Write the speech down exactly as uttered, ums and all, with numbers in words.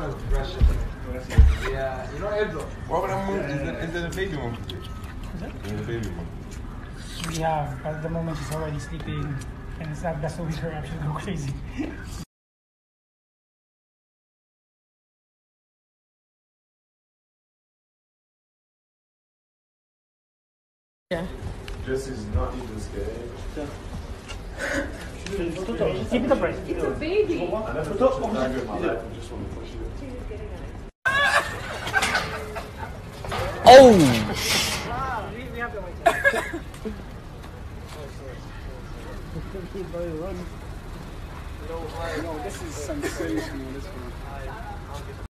Yeah, you know Enzo. What about that moon? Is there, is there a baby one for you? Is it? There's a baby one. We have, but at the moment she's already sleeping, and it's not, that's always her option to go crazy. Yeah. Jesse's not even scared. Keep it upright. It's a baby. I never touched a dagger in my life. I just want to push it. Oh! We have the white. No, this is sensational, this one.